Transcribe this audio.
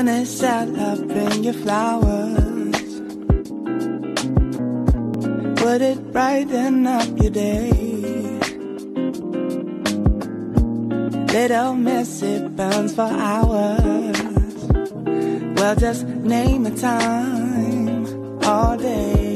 Honey said I'll bring you flowers. Would it brighten up your day? Little Missy burns for hours. Well, just name a time all day.